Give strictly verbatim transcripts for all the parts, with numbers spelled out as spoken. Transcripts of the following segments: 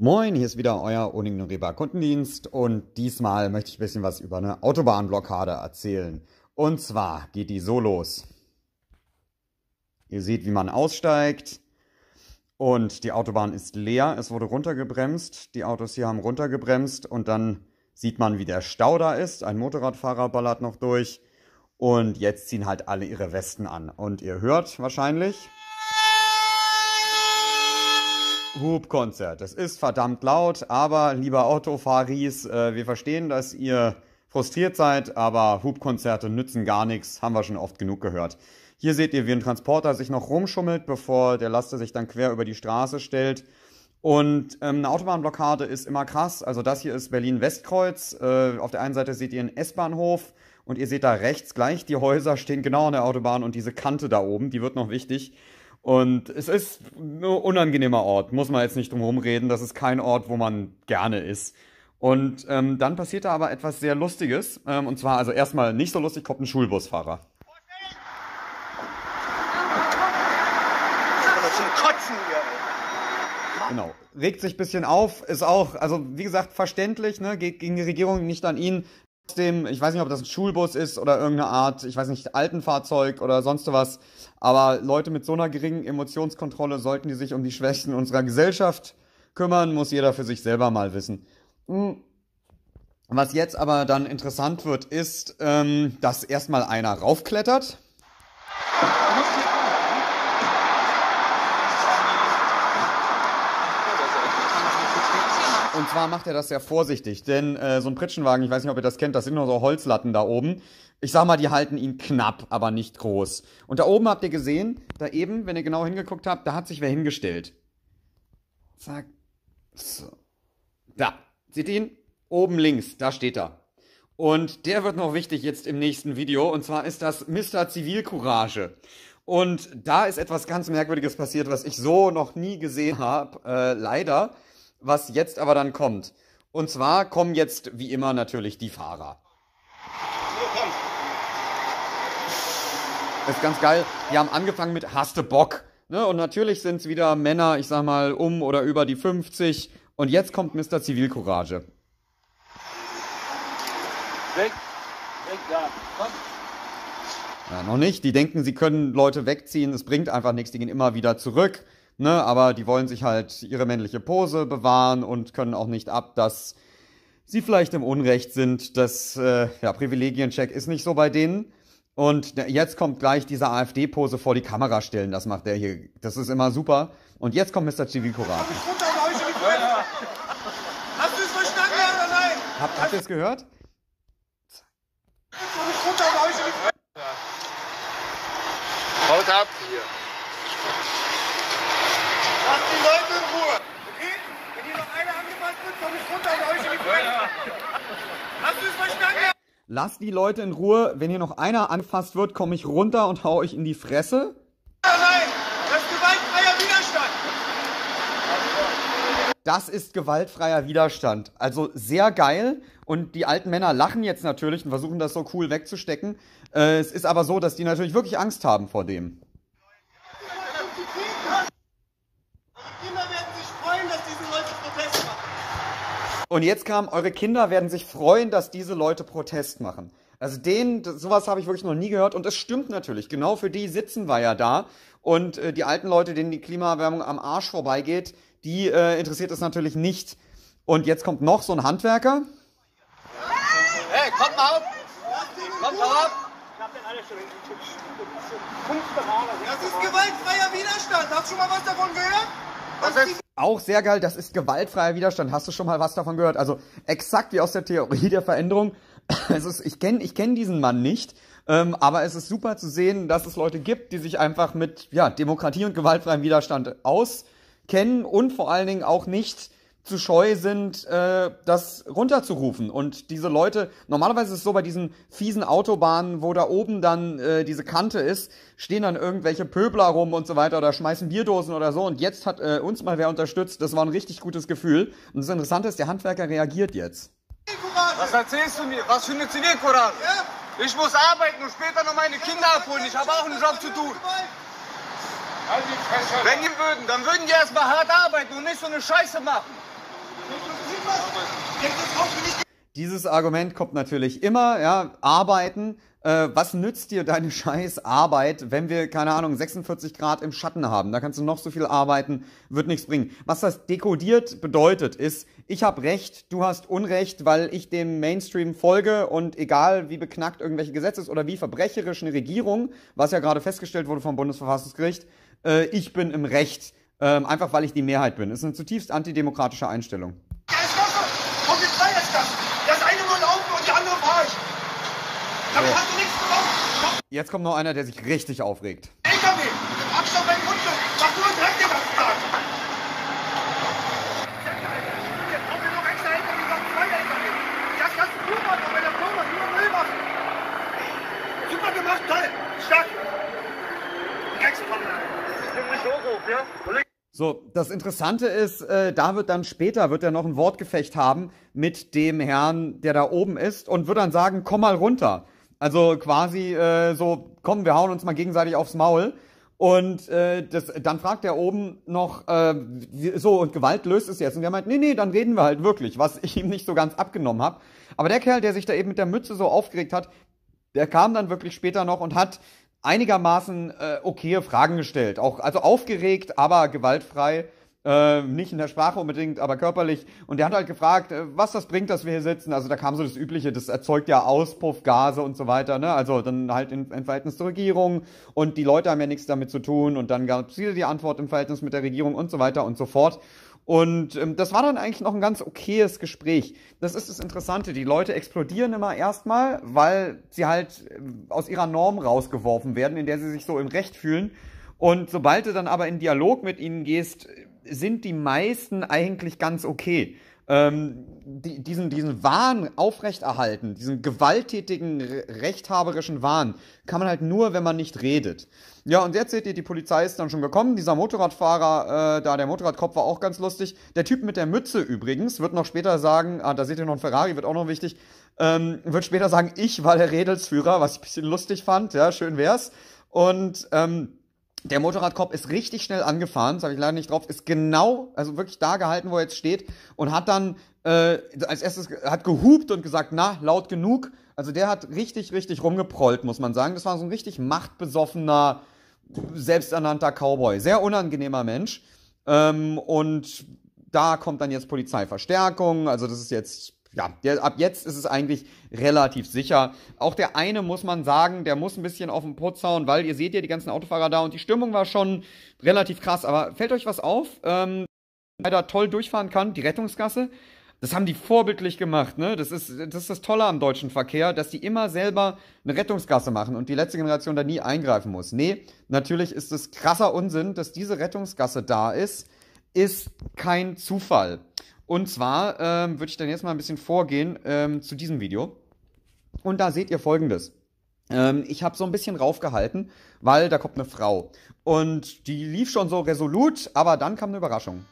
Moin, hier ist wieder euer unignorierbarer Kundendienst und diesmal möchte ich ein bisschen was über eine Autobahnblockade erzählen. Und zwar geht die so los. Ihr seht, wie man aussteigt und die Autobahn ist leer. Es wurde runtergebremst, die Autos hier haben runtergebremst und dann sieht man, wie der Stau da ist. Ein Motorradfahrer ballert noch durch und jetzt ziehen halt alle ihre Westen an. Und ihr hört wahrscheinlich... Hubkonzert. Das ist verdammt laut, aber lieber Autofahris, äh, wir verstehen, dass ihr frustriert seid, aber Hubkonzerte nützen gar nichts, haben wir schon oft genug gehört. Hier seht ihr, wie ein Transporter sich noch rumschummelt, bevor der Laster sich dann quer über die Straße stellt. Und ähm, eine Autobahnblockade ist immer krass. Also das hier ist Berlin-Westkreuz. Äh, auf der einen Seite seht ihr einen S-Bahnhof und ihr seht da rechts gleich, die Häuser stehen genau an der Autobahn und diese Kante da oben, die wird noch wichtig. Und es ist ein unangenehmer Ort, muss man jetzt nicht drum herum reden. Das ist kein Ort, wo man gerne ist. Und ähm, dann passiert da aber etwas sehr Lustiges. Ähm, und zwar, also erstmal nicht so lustig, kommt ein Schulbusfahrer. Genau, regt sich ein bisschen auf, ist auch, also wie gesagt, verständlich, ne, geht gegen die Regierung, nicht an ihn. Trotzdem, ich weiß nicht, ob das ein Schulbus ist oder irgendeine Art, ich weiß nicht, Altenfahrzeug oder sonst was, aber Leute mit so einer geringen Emotionskontrolle, sollten die sich um die Schwächen unserer Gesellschaft kümmern, muss jeder für sich selber mal wissen. Was jetzt aber dann interessant wird, ist, ähm, dass erstmal einer raufklettert. Und zwar macht er das sehr vorsichtig, denn äh, so ein Pritschenwagen, ich weiß nicht, ob ihr das kennt, das sind nur so Holzlatten da oben. Ich sag mal, die halten ihn knapp, aber nicht groß. Und da oben habt ihr gesehen, da eben, wenn ihr genau hingeguckt habt, da hat sich wer hingestellt. Zack. So. Da. Seht ihr ihn? Oben links, da steht er. Und der wird noch wichtig jetzt im nächsten Video, und zwar ist das Mister Zivilcourage. Und da ist etwas ganz Merkwürdiges passiert, was ich so noch nie gesehen habe, äh, leider. Was jetzt aber dann kommt. Und zwar kommen jetzt, wie immer, natürlich die Fahrer. Das ist ganz geil. Die haben angefangen mit Hast du Bock? Ne? Und natürlich sind es wieder Männer, ich sag mal, um oder über die fünfzig. Und jetzt kommt Mister Zivilcourage. Weg! Weg da! Komm! Ja, noch nicht. Die denken, sie können Leute wegziehen. Es bringt einfach nichts. Die gehen immer wieder zurück. Ne, aber die wollen sich halt ihre männliche Pose bewahren und können auch nicht ab, dass sie vielleicht im Unrecht sind. Das äh, ja, Privilegiencheck ist nicht so bei denen. Und jetzt kommt gleich diese AfD-Pose vor die Kamera stellen. Das macht der hier. Das ist immer super. Und jetzt kommt Mister Zivilcourage. Hast du es verstanden, oder nein? Habt, habt ihr es gehört? Haut ab hier! Lasst die Leute in Ruhe! Okay? Wenn hier noch einer angefasst wird, komm ich runter und euch in die Fresse! Hast du es verstanden? Lasst die Leute in Ruhe. Wenn hier noch einer angefasst wird, komme ich runter und hau euch in die Fresse. Nein! Das ist gewaltfreier Widerstand! Das ist gewaltfreier Widerstand. Also sehr geil. Und die alten Männer lachen jetzt natürlich und versuchen das so cool wegzustecken. Äh, es ist aber so, dass die natürlich wirklich Angst haben vor dem. Und jetzt kam, eure Kinder werden sich freuen, dass diese Leute Protest machen. Also den, sowas habe ich wirklich noch nie gehört. Und es stimmt natürlich, genau für die sitzen wir ja da. Und äh, die alten Leute, denen die Klimaerwärmung am Arsch vorbeigeht, die äh, interessiert es natürlich nicht. Und jetzt kommt noch so ein Handwerker. Hey, kommt mal auf! Kommt mal auf! Das ist gewaltfreier Widerstand. Hast du schon mal was davon gehört? Was ist Auch sehr geil, das ist gewaltfreier Widerstand. Hast du schon mal was davon gehört? Also exakt wie aus der Theorie der Veränderung. Es ist, ich kenne ich kenn diesen Mann nicht, ähm, aber es ist super zu sehen, dass es Leute gibt, die sich einfach mit ja, Demokratie und gewaltfreiem Widerstand auskennen und vor allen Dingen auch nicht zu scheu sind, äh, das runterzurufen. Und diese Leute, normalerweise ist es so bei diesen fiesen Autobahnen, wo da oben dann äh, diese Kante ist, stehen dann irgendwelche Pöbler rum und so weiter oder schmeißen Bierdosen oder so. Und jetzt hat äh, uns mal wer unterstützt. Das war ein richtig gutes Gefühl. Und das Interessante ist, der Handwerker reagiert jetzt. Was erzählst du mir? Was für eine Zivilcourage? Ja. Ich muss arbeiten und später noch meine Kinder abholen. Ich habe auch einen Job zu tun. Wenn die würden, dann würden die erstmal hart arbeiten und nicht so eine Scheiße machen. Dieses Argument kommt natürlich immer, ja, arbeiten. Äh, was nützt dir deine scheiß Arbeit, wenn wir, keine Ahnung, sechsundvierzig Grad im Schatten haben? Da kannst du noch so viel arbeiten, wird nichts bringen. Was das dekodiert bedeutet, ist, ich habe Recht, du hast Unrecht, weil ich dem Mainstream folge und egal wie beknackt irgendwelche Gesetze oder wie verbrecherisch eine Regierung, was ja gerade festgestellt wurde vom Bundesverfassungsgericht, äh, ich bin im Recht, äh, einfach weil ich die Mehrheit bin. Das ist eine zutiefst antidemokratische Einstellung. Damit hast du nichts gemacht. Jetzt kommt noch einer, der sich richtig aufregt. L K W, mit Abstand beim Mund, mach nur einen Dreck den ganzen Tag. Jetzt brauchen wir noch extra L K W, noch zwei L K W. Das kannst du nur machen, bei der Firma, nur Müll machen. Super gemacht, toll, stark. Dreckspanne. Nimm mich hoch, ja? So, das Interessante ist, äh, da wird dann später, wird er noch ein Wortgefecht haben mit dem Herrn, der da oben ist und wird dann sagen, komm mal runter. Also quasi äh, so, komm, wir hauen uns mal gegenseitig aufs Maul. Und äh, das, dann fragt er oben noch, äh, wie, so, und Gewalt löst es jetzt. Und der meint, nee, nee, dann reden wir halt wirklich, was ich ihm nicht so ganz abgenommen habe. Aber der Kerl, der sich da eben mit der Mütze so aufgeregt hat, der kam dann wirklich später noch und hat einigermaßen äh, okaye Fragen gestellt. Auch, also aufgeregt, aber gewaltfrei. Äh, nicht in der Sprache unbedingt, aber körperlich. Und der hat halt gefragt, äh, was das bringt, dass wir hier sitzen. Also da kam so das Übliche, das erzeugt ja Auspuffgase und so weiter. Ne? Also dann halt in, in Verhältnis zur Regierung. Und die Leute haben ja nichts damit zu tun. Und dann gab es wieder die Antwort im Verhältnis mit der Regierung und so weiter und so fort. Und ähm, das war dann eigentlich noch ein ganz okayes Gespräch. Das ist das Interessante. Die Leute explodieren immer erstmal, weil sie halt äh, aus ihrer Norm rausgeworfen werden, in der sie sich so im Recht fühlen. Und sobald du dann aber in Dialog mit ihnen gehst, sind die meisten eigentlich ganz okay. Ähm, die, diesen, diesen Wahn aufrechterhalten, diesen gewalttätigen, rechthaberischen Wahn, kann man halt nur, wenn man nicht redet. Ja, und jetzt seht ihr, die Polizei ist dann schon gekommen. Dieser Motorradfahrer, äh, da der Motorradkopf war auch ganz lustig. Der Typ mit der Mütze übrigens wird noch später sagen, ah, da seht ihr noch einen Ferrari, wird auch noch wichtig, ähm, wird später sagen, ich war der Redelsführer, was ich ein bisschen lustig fand, ja, schön wär's. Und, ähm, der Motorradcop ist richtig schnell angefahren, das habe ich leider nicht drauf, ist genau, also wirklich da gehalten, wo er jetzt steht und hat dann äh, als erstes hat gehupt und gesagt, na, laut genug. Also der hat richtig, richtig rumgeprollt, muss man sagen. Das war so ein richtig machtbesoffener, selbsternannter Cowboy. Sehr unangenehmer Mensch. Ähm, und da kommt dann jetzt Polizeiverstärkung, also das ist jetzt... Ja, der, ab jetzt ist es eigentlich relativ sicher. Auch der eine, muss man sagen, der muss ein bisschen auf den Putz hauen, weil ihr seht ja die ganzen Autofahrer da und die Stimmung war schon relativ krass. Aber fällt euch was auf? Ähm, der da toll durchfahren kann, die Rettungsgasse. Das haben die vorbildlich gemacht, ne? Das ist, das ist das Tolle am deutschen Verkehr, dass die immer selber eine Rettungsgasse machen und die letzte Generation da nie eingreifen muss. Nee, natürlich ist es krasser Unsinn, dass diese Rettungsgasse da ist, ist kein Zufall. Und zwar ähm, würde ich dann jetzt mal ein bisschen vorgehen ähm, zu diesem Video. Und da seht ihr Folgendes. Ähm, ich habe so ein bisschen raufgehalten, weil da kommt eine Frau. Und die lief schon so resolut, aber dann kam eine Überraschung.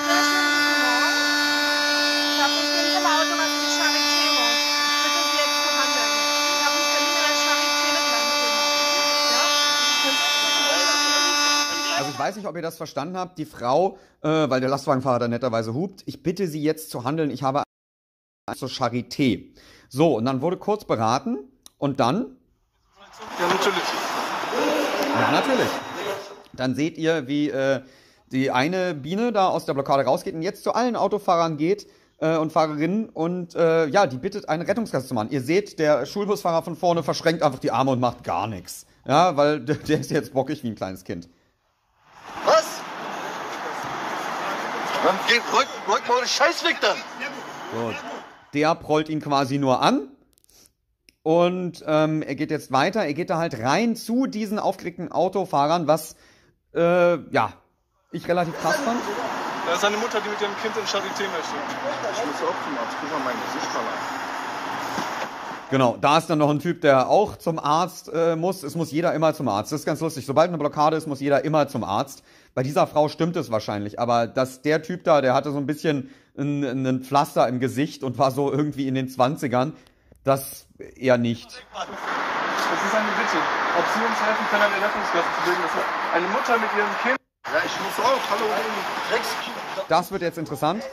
Also ich weiß nicht, ob ihr das verstanden habt. Die Frau, äh, weil der Lastwagenfahrer da netterweise hupt, ich bitte Sie jetzt zu handeln, ich habe zur Charité. So, und dann wurde kurz beraten und dann... Ja, natürlich. Ja, natürlich. Dann seht ihr, wie äh, die eine Biene da aus der Blockade rausgeht und jetzt zu allen Autofahrern geht äh, und Fahrerinnen und äh, ja, die bittet, eine Rettungsgasse zu machen. Ihr seht, der Schulbusfahrer von vorne verschränkt einfach die Arme und macht gar nichts. Ja, weil der, der ist jetzt bockig wie ein kleines Kind. Was? Dann geht, rück, rück mal den Scheiß weg dann. So, der prollt ihn quasi nur an. Und ähm, er geht jetzt weiter. Er geht da halt rein zu diesen aufgeregten Autofahrern, was, äh, ja, ich relativ krass fand. Da ist eine Mutter, die mit ihrem Kind in Charité möchte. Ich muss auch zum Arzt. Guck mal mein Gesicht mal an. Genau, da ist dann noch ein Typ, der auch zum Arzt äh, muss. Es muss jeder immer zum Arzt. Das ist ganz lustig. Sobald eine Blockade ist, muss jeder immer zum Arzt. Bei dieser Frau stimmt es wahrscheinlich. Aber dass der Typ da, der hatte so ein bisschen ein, ein Pflaster im Gesicht und war so irgendwie in den zwanzigern. Das eher nicht. Das ist eine Bitte. Ob Sie uns helfen können, eine Rettungsgasse zu bilden. Das hat eine Mutter mit ihrem Kind. Ja, ich muss auch. Hallo, Dreckskind. Das wird jetzt interessant.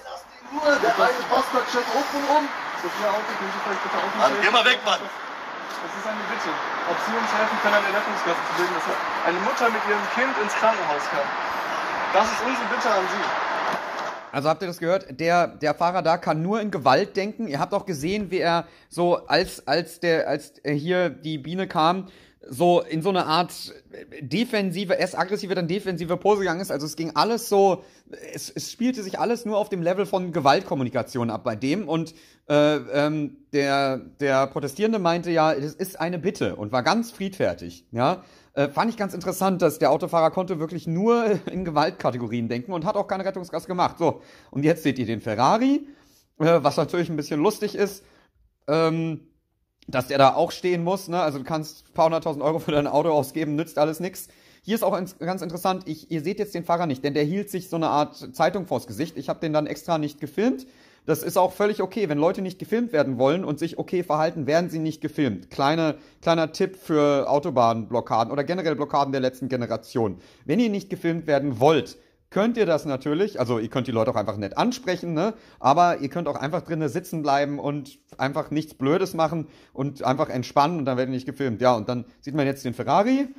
Ruhe, der eine Bastard steht hoch und um. Sophia Auto, können Sie vielleicht bitte Mann, geh mal weg, Mann. Das ist eine Bitte. Ob Sie uns helfen können, eine Rettungsgasse zu bilden, dass eine Mutter mit ihrem Kind ins Krankenhaus kann. Das ist unsere Bitte an Sie. Also habt ihr das gehört? Der, der Fahrer da kann nur in Gewalt denken. Ihr habt auch gesehen, wie er so, als, als der, als hier die Biene kam, so in so eine Art defensive, erst aggressive, dann defensive Pose gegangen ist. Also es ging alles so, es, es spielte sich alles nur auf dem Level von Gewaltkommunikation ab bei dem. Und äh, ähm, der, der Protestierende meinte ja, das ist eine Bitte und war ganz friedfertig, ja. Äh, fand ich ganz interessant, dass der Autofahrer konnte wirklich nur in Gewaltkategorien denken und hat auch keine Rettungsgasse gemacht. So, und jetzt seht ihr den Ferrari, äh, was natürlich ein bisschen lustig ist, ähm, dass der da auch stehen muss, ne? Also du kannst ein paar hunderttausend Euro für dein Auto ausgeben, nützt alles nix. Hier ist auch ins, ganz interessant, ich, ihr seht jetzt den Fahrer nicht, denn der hielt sich so eine Art Zeitung vors Gesicht. Ich habe den dann extra nicht gefilmt. Das ist auch völlig okay. Wenn Leute nicht gefilmt werden wollen und sich okay verhalten, werden sie nicht gefilmt. Kleine, kleiner Tipp für Autobahnblockaden oder generell Blockaden der letzten Generation. Wenn ihr nicht gefilmt werden wollt, könnt ihr das natürlich, also ihr könnt die Leute auch einfach nett ansprechen, ne? Aber ihr könnt auch einfach drinnen sitzen bleiben und einfach nichts Blödes machen und einfach entspannen und dann werdet ihr nicht gefilmt. Ja, und dann sieht man jetzt den Ferrari.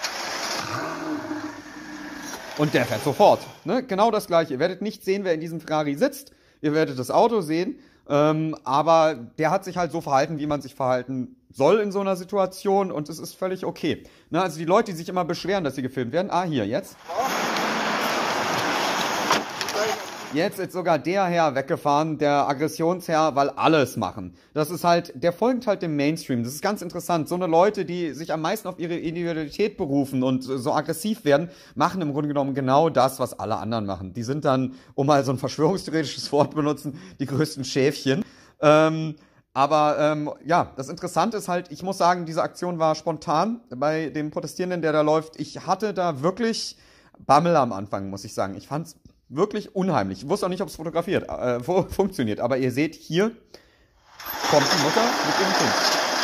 Und der fährt sofort, ne? Genau das Gleiche. Ihr werdet nicht sehen, wer in diesem Ferrari sitzt. Ihr werdet das Auto sehen, ähm, aber der hat sich halt so verhalten, wie man sich verhalten soll in so einer Situation und es ist völlig okay. Ne, also die Leute, die sich immer beschweren, dass sie gefilmt werden, ah, hier, jetzt. Jetzt ist sogar der Herr weggefahren, der Aggressionsherr, weil alles machen. Das ist halt, der folgt halt dem Mainstream. Das ist ganz interessant. So eine Leute, die sich am meisten auf ihre Individualität berufen und so aggressiv werden, machen im Grunde genommen genau das, was alle anderen machen. Die sind dann, um mal so ein verschwörungstheoretisches Wort benutzen, die größten Schäfchen. Ähm, aber ähm, ja, das Interessante ist halt, ich muss sagen, diese Aktion war spontan bei dem Protestierenden, der da läuft. Ich hatte da wirklich Bammel am Anfang, muss ich sagen. Ich fand's wirklich unheimlich. Ich wusste auch nicht, ob es fotografiert, äh, funktioniert. Aber ihr seht, hier kommt die Mutter mit ihrem Kind.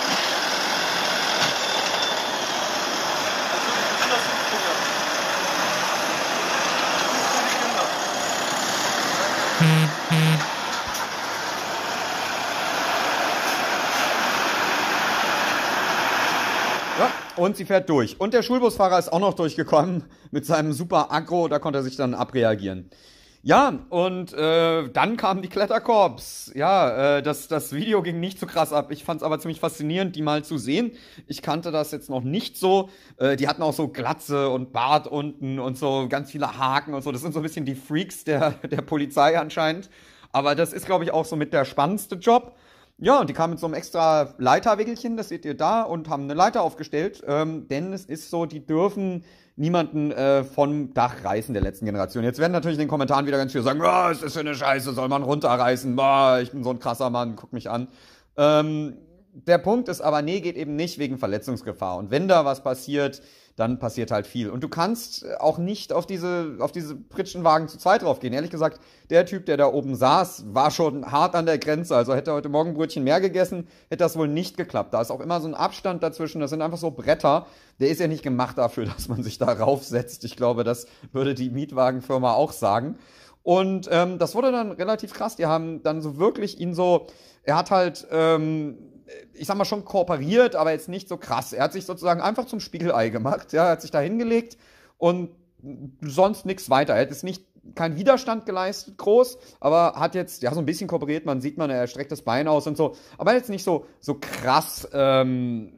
Ja, und sie fährt durch. Und der Schulbusfahrer ist auch noch durchgekommen mit seinem super Aggro, da konnte er sich dann abreagieren. Ja, und äh, dann kamen die Kletterkorps. Ja, äh, das, das Video ging nicht so krass ab. Ich fand es aber ziemlich faszinierend, die mal zu sehen. Ich kannte das jetzt noch nicht so. Äh, die hatten auch so Glatze und Bart unten und so ganz viele Haken und so. Das sind so ein bisschen die Freaks der, der Polizei anscheinend. Aber das ist, glaube ich, auch so mit der spannendste Job. Ja, und die kamen mit so einem extra Leiterwägelchen, das seht ihr da, und haben eine Leiter aufgestellt. Ähm, denn es ist so, die dürfen niemanden äh, vom Dach reißen der letzten Generation. Jetzt werden natürlich in den Kommentaren wieder ganz viele sagen, oh, ist das für eine Scheiße, soll man runterreißen, oh, ich bin so ein krasser Mann, guck mich an. Ähm, der Punkt ist aber, nee, geht eben nicht wegen Verletzungsgefahr. Und wenn da was passiert, dann passiert halt viel. Und du kannst auch nicht auf diese, auf diese Pritschenwagen zu zweit draufgehen. Ehrlich gesagt, der Typ, der da oben saß, war schon hart an der Grenze. Also hätte er heute Morgen ein Brötchen mehr gegessen, hätte das wohl nicht geklappt. Da ist auch immer so ein Abstand dazwischen. Das sind einfach so Bretter. Der ist ja nicht gemacht dafür, dass man sich da raufsetzt. Ich glaube, das würde die Mietwagenfirma auch sagen. Und ähm, das wurde dann relativ krass. Die haben dann so wirklich ihn so, er hat halt, ähm, ich sag mal, schon kooperiert, aber jetzt nicht so krass. Er hat sich sozusagen einfach zum Spiegelei gemacht. Ja, er hat sich da hingelegt und sonst nichts weiter. Er hat jetzt nicht keinen Widerstand geleistet, groß, aber hat jetzt, ja, so ein bisschen kooperiert. Man sieht man, er streckt das Bein aus und so. Aber jetzt nicht so, so krass, ähm,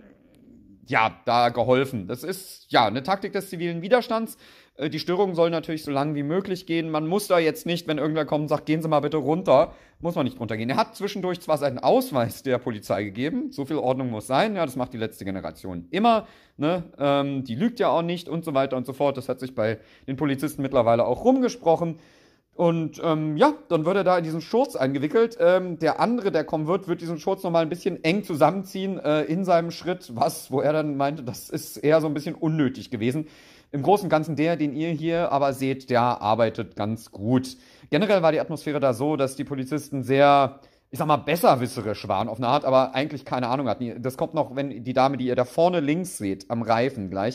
ja, da geholfen. Das ist, ja, eine Taktik des zivilen Widerstands. Die Störungen sollen natürlich so lang wie möglich gehen. Man muss da jetzt nicht, wenn irgendwer kommt und sagt, gehen Sie mal bitte runter, muss man nicht runtergehen. Er hat zwischendurch zwar seinen Ausweis der Polizei gegeben, so viel Ordnung muss sein, ja, das macht die letzte Generation immer, ne, ähm, die lügt ja auch nicht und so weiter und so fort. Das hat sich bei den Polizisten mittlerweile auch rumgesprochen. Und ähm, ja, dann wird er da in diesen Schurz eingewickelt. Ähm, der andere, der kommen wird, wird diesen Schurz nochmal ein bisschen eng zusammenziehen äh, in seinem Schritt, was, wo er dann meinte, das ist eher so ein bisschen unnötig gewesen. Im Großen und Ganzen der, den ihr hier aber seht, der arbeitet ganz gut. Generell war die Atmosphäre da so, dass die Polizisten sehr, ich sag mal, besserwisserisch waren auf eine Art, aber eigentlich keine Ahnung hatten. Das kommt noch, wenn die Dame, die ihr da vorne links seht, am Reifen gleich,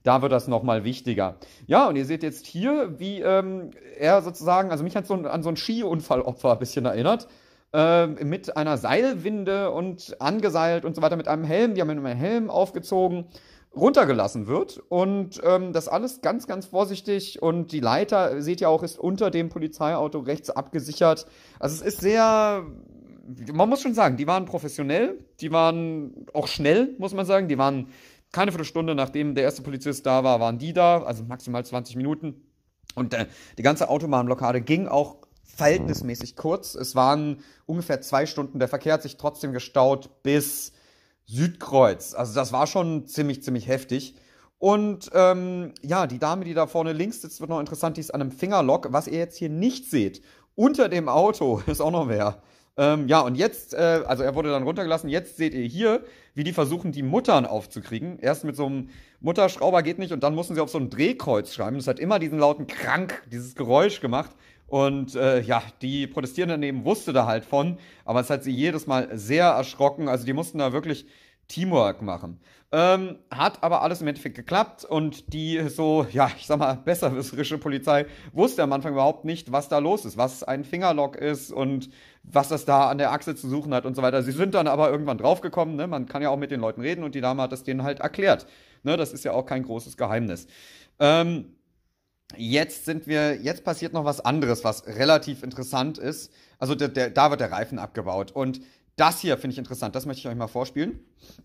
Da wird das nochmal wichtiger. Ja, und ihr seht jetzt hier, wie ähm, er sozusagen, also mich hat so an so ein Skiunfallopfer ein bisschen erinnert, äh, mit einer Seilwinde und angeseilt und so weiter mit einem Helm, die haben mit einem Helm aufgezogen, runtergelassen wird. Und ähm, das alles ganz, ganz vorsichtig. Und die Leiter, seht ihr auch, ist unter dem Polizeiauto rechts abgesichert. Also es ist sehr, man muss schon sagen, die waren professionell, die waren auch schnell, muss man sagen. Die waren keine Viertelstunde, nachdem der erste Polizist da war, waren die da, also maximal zwanzig Minuten. Und äh, die ganze Autobahnblockade ging auch verhältnismäßig kurz. Es waren ungefähr zwei Stunden. Der Verkehr hat sich trotzdem gestaut bis Südkreuz. Also das war schon ziemlich, ziemlich heftig. Und ähm, ja, die Dame, die da vorne links sitzt, wird noch interessant, die ist an einem Fingerlock. Was ihr jetzt hier nicht seht, unter dem Auto ist auch noch wer. Ähm, ja, und jetzt, äh, also er wurde dann runtergelassen, jetzt seht ihr hier, wie die versuchen, die Muttern aufzukriegen. Erst mit so einem Mutterschrauber geht nicht und dann mussten sie auf so ein Drehkreuz schreiben. Das hat immer diesen lauten Krank, dieses Geräusch gemacht. Und äh, ja, die Protestierenden daneben wusste da halt von, aber es hat sie jedes Mal sehr erschrocken. Also die mussten da wirklich Teamwork machen. Ähm, hat aber alles im Endeffekt geklappt und die so, ja, ich sag mal, besserwisserische Polizei wusste am Anfang überhaupt nicht, was da los ist, was ein Fingerlock ist und was das da an der Achse zu suchen hat und so weiter. Sie sind dann aber irgendwann draufgekommen, ne? Man kann ja auch mit den Leuten reden und die Dame hat das denen halt erklärt. Ne? Das ist ja auch kein großes Geheimnis. Ähm, Jetzt sind wir, jetzt passiert noch was anderes, was relativ interessant ist. Also der, der, da wird der Reifen abgebaut. Und das hier finde ich interessant. Das möchte ich euch mal vorspielen.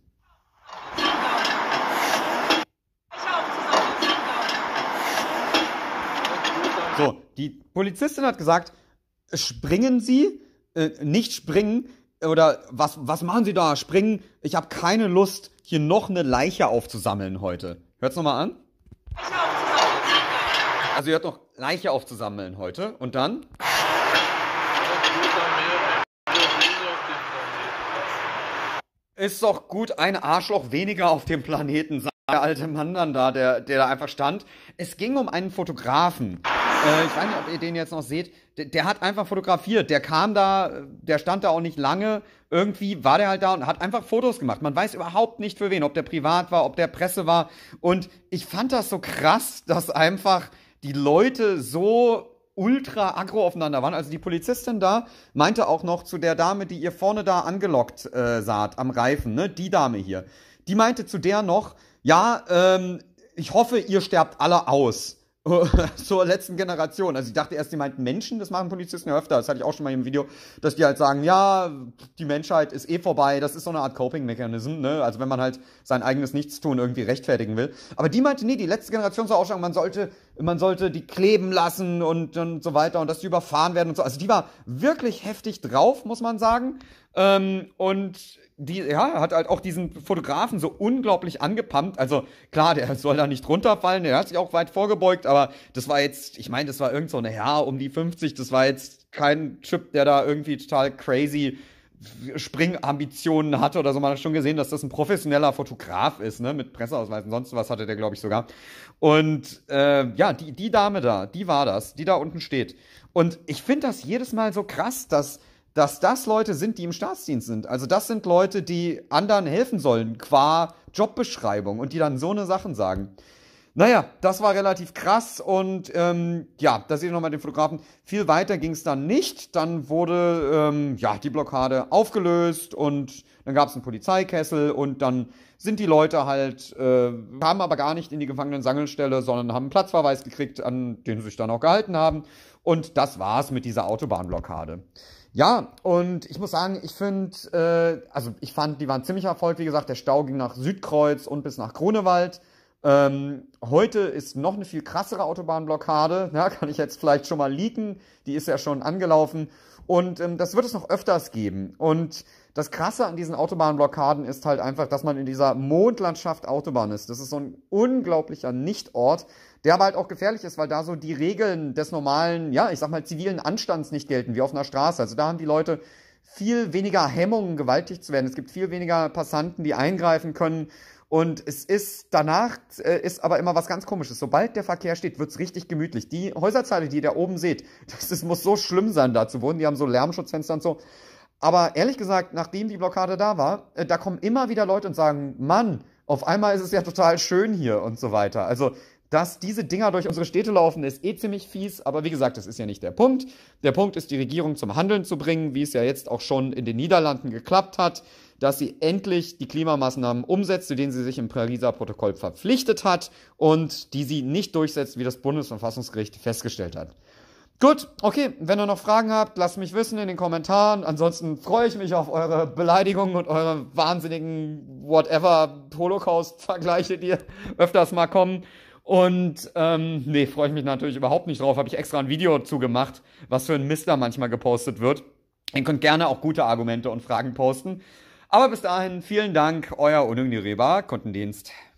So, die Polizistin hat gesagt, springen Sie, äh, nicht springen. Oder was, was machen Sie da? Springen. Ich habe keine Lust, hier noch eine Leiche aufzusammeln heute. Hört's nochmal an. Also ihr hört noch Leiche aufzusammeln heute. Und dann? Ist doch gut, ein Arschloch weniger auf dem Planeten, sagt der alte Mann dann da, der, der da einfach stand. Es ging um einen Fotografen. Äh, ich weiß nicht, ob ihr den jetzt noch seht. Der, der hat einfach fotografiert. Der kam da, der stand da auch nicht lange. Irgendwie war der halt da und hat einfach Fotos gemacht. Man weiß überhaupt nicht für wen, ob der privat war, ob der Presse war. Und ich fand das so krass, dass einfach die Leute so ultra aggro aufeinander waren. Also die Polizistin da meinte auch noch zu der Dame, die ihr vorne da angelockt äh, saht, am Reifen, ne, die Dame hier. Die meinte zu der noch, ja, ähm, ich hoffe, ihr sterbt alle aus. Zur letzten Generation. Also ich dachte erst, die meinten Menschen, das machen Polizisten ja öfter, das hatte ich auch schon mal im Video, dass die halt sagen, ja, die Menschheit ist eh vorbei, das ist so eine Art Coping-Mechanism, ne? Also wenn man halt sein eigenes Nichtstun irgendwie rechtfertigen will. Aber die meinte, nee, die letzte Generation soll auch sagen, man sollte, man sollte die kleben lassen und, und so weiter und dass die überfahren werden und so. Also die war wirklich heftig drauf, muss man sagen. Ähm, und die, ja, hat halt auch diesen Fotografen so unglaublich angepumpt. Also klar, der soll da nicht runterfallen, der hat sich auch weit vorgebeugt, aber das war jetzt, ich meine, das war irgend so eine Herr um die fünfzig, das war jetzt kein Typ, der da irgendwie total crazy Springambitionen hatte oder so. Man hat schon gesehen, dass das ein professioneller Fotograf ist, ne, mit Presseausweis und sonst was hatte der, glaube ich, sogar. Und äh, ja, die, die Dame da, die war das, die da unten steht. Und ich finde das jedes Mal so krass, dass dass das Leute sind, die im Staatsdienst sind. Also das sind Leute, die anderen helfen sollen, qua Jobbeschreibung und die dann so eine Sachen sagen. Naja, das war relativ krass und ähm, ja, da seht ihr nochmal den Fotografen. Viel weiter ging es dann nicht. Dann wurde ähm, ja die Blockade aufgelöst und dann gab es einen Polizeikessel und dann sind die Leute halt, äh, kamen aber gar nicht in die Gefangenen-Sammelstelle, sondern haben einen Platzverweis gekriegt, an den sie sich dann auch gehalten haben. Und das war's mit dieser Autobahnblockade. Ja, und ich muss sagen, ich finde, äh, also ich fand, die waren ziemlich Erfolg. Wie gesagt, der Stau ging nach Südkreuz und bis nach Grunewald. Ähm, heute ist noch eine viel krassere Autobahnblockade. Ja, kann ich jetzt vielleicht schon mal leaken. Die ist ja schon angelaufen. Und ähm, das wird es noch öfters geben. Und das Krasse an diesen Autobahnblockaden ist halt einfach, dass man in dieser Mondlandschaft Autobahn ist. Das ist so ein unglaublicher Nichtort, der aber halt auch gefährlich ist, weil da so die Regeln des normalen, ja, ich sag mal, zivilen Anstands nicht gelten, wie auf einer Straße. Also da haben die Leute viel weniger Hemmungen, gewaltig zu werden. Es gibt viel weniger Passanten, die eingreifen können. Und es ist danach, äh, ist aber immer was ganz Komisches. Sobald der Verkehr steht, wird's richtig gemütlich. Die Häuserzeile, die ihr da oben seht, das, das muss so schlimm sein, da zu wohnen. Die haben so Lärmschutzfenster und so. Aber ehrlich gesagt, nachdem die Blockade da war, äh, da kommen immer wieder Leute und sagen, Mann, auf einmal ist es ja total schön hier und so weiter. Also, dass diese Dinger durch unsere Städte laufen, ist eh ziemlich fies. Aber wie gesagt, das ist ja nicht der Punkt. Der Punkt ist, die Regierung zum Handeln zu bringen, wie es ja jetzt auch schon in den Niederlanden geklappt hat, dass sie endlich die Klimamaßnahmen umsetzt, zu denen sie sich im Pariser Protokoll verpflichtet hat und die sie nicht durchsetzt, wie das Bundesverfassungsgericht festgestellt hat. Gut, okay, wenn ihr noch Fragen habt, lasst mich wissen in den Kommentaren. Ansonsten freue ich mich auf eure Beleidigungen und eure wahnsinnigen whatever Holocaust-Vergleiche, die öfters mal kommen. Und ähm, nee, freue ich mich natürlich überhaupt nicht drauf. Habe ich extra ein Video zugemacht, was für ein Mist da manchmal gepostet wird. Ihr könnt gerne auch gute Argumente und Fragen posten. Aber bis dahin, vielen Dank, euer unignorierbar Kundendienst.